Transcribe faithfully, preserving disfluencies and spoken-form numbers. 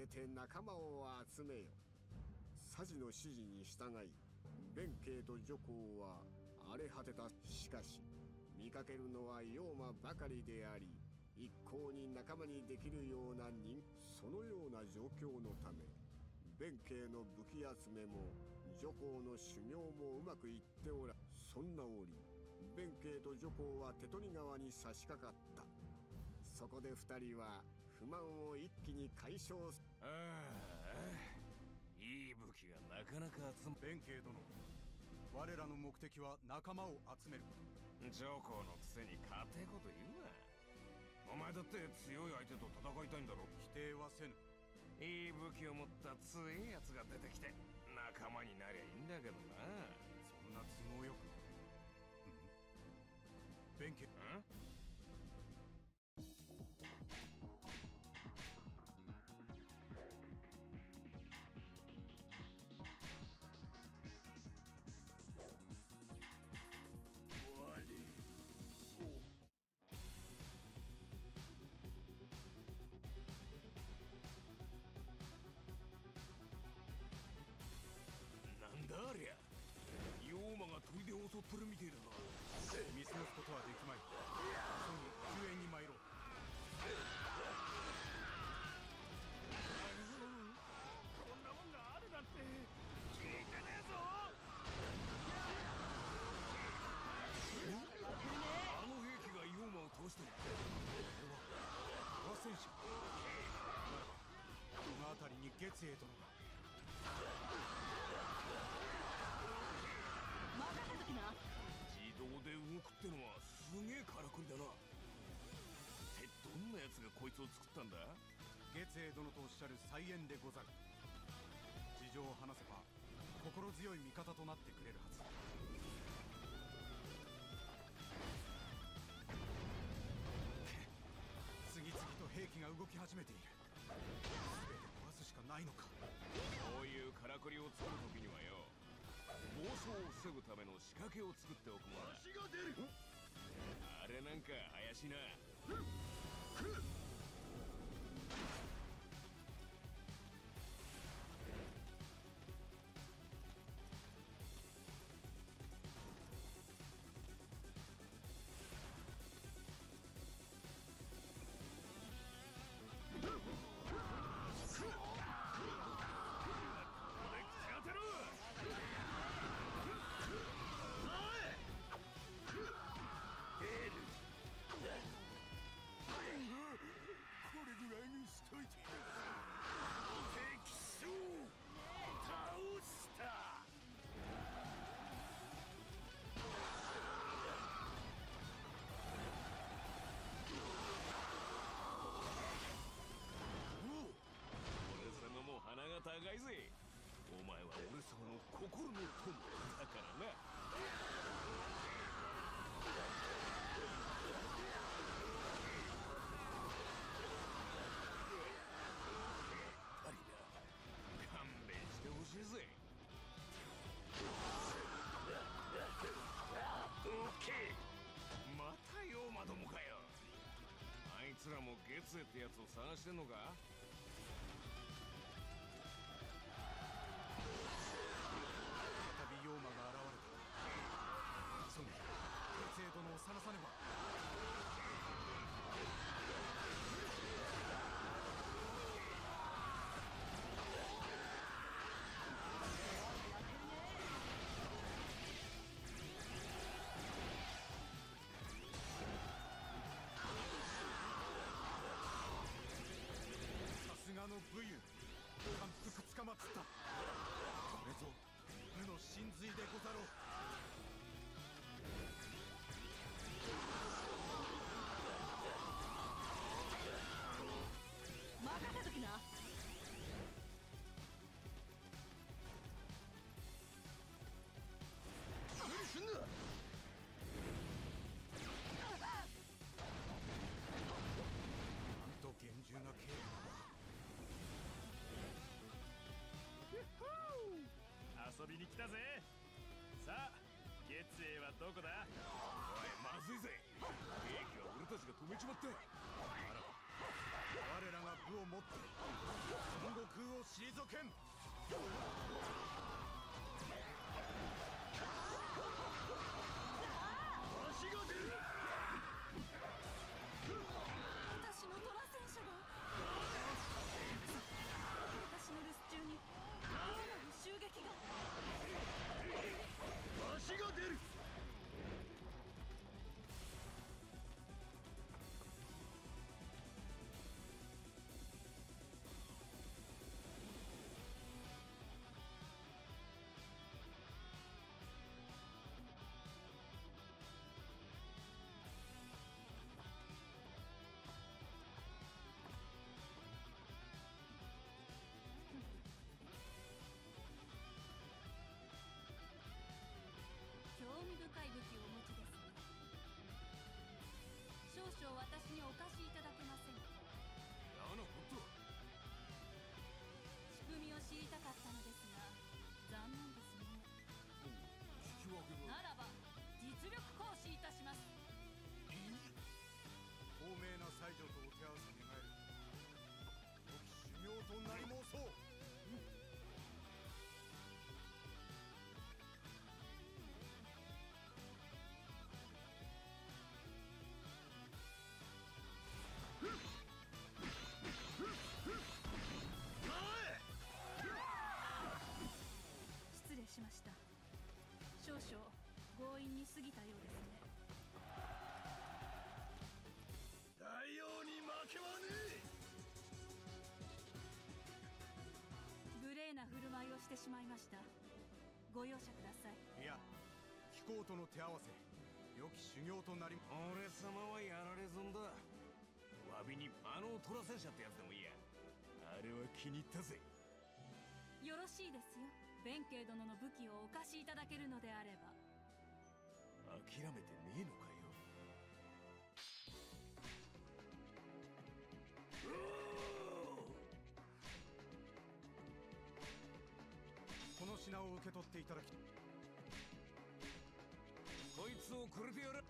めて仲間を集めよ。佐治の指示に従い弁慶と女皇は荒れ果てた。しかし見かけるのは妖魔ばかりであり、一向に仲間にできるような人。そのような状況のため弁慶の武器集めも女皇の修行もうまくいっておら。そんな折弁慶と女皇は手取川に差し掛かった。そこで二人は不満を一気に解消す。 ああ、いい武器がなかなか集ま。 弁慶殿、我らの目的は仲間を集めること。 女皇のくせに勝手こと言うな。お前だって強い相手と戦いたいんだろ。 否定はせぬ。 いい武器を持った強いやつが出てきて仲間になりゃいいんだけどな。 そんな都合よく。ん弁慶、んなんだありゃ。妖魔が砦を襲ってるみてえだな。 見過ごすことはできまい。急に救援に参ろう。 こんなもんがあるなんて聞いてねえぞ。あの兵器が妖魔を通してる。 和戦士。この辺りに月英殿が。 任せときな。 自動で動くってのはすげえからくりだな。ってどんなやつがこいつを作ったんだ。 月英殿とおっしゃる再演でござる。事情を話せば心強い味方となってくれるはず。次々と兵器が動き始めている。全て壊すしかないのか。 こういうからくりを作る時にはよ、暴走を防ぐための仕掛けを作っておくものだ。足が出る。あれなんか怪しいな。これぐらいにしといて。敵将倒した。おお、俺様も鼻が高いぜ。お前は俺様の心の友だからな。勘弁してほしいぜ。また妖魔どもかよ。あいつらも月英ってやつを探してんのか。 再び妖魔が現れた。急ぎ月英殿を探さねば。さすがの武勇、感服つかまつった。これぞ無の真髄でござろう。 任せときな。 何すんだ。 なんと厳重な警備。 遊びに来たぜ。さあ月英はどこだ。 おいまずいぜ。兵器は俺たちが止めちまった。ならば我らが武をもって孫悟空を退けん。 足が出る。 私の虎戦車が私の留守中にさらなる襲撃が。 足が出る。 興味深い武器をお持ちですね。少々私にお貸しいただけませんか。 あのこと仕組みを知りたかったのですが残念ですね。 引き分けが。 ならば実力行使いたします。 高名な才女とお手合わせ願える。良き修行となり申そう。 失礼しました。少々強引に過ぎたようですね。 大王に負けはねえ。 無礼な振る舞いをしてしまいました。ご容赦ください。 いや、貴公との手合わせ良き修行となり。 俺様はやられ損だ。詫びにあの虎戦車ってやつでもいいや。あれは気に入ったぜ。 よろしいですよ。弁慶殿の武器をお貸しいただけるのであれば。 諦めてねえのかよ。 この品を受け取っていただき。 こいつをくれてやる。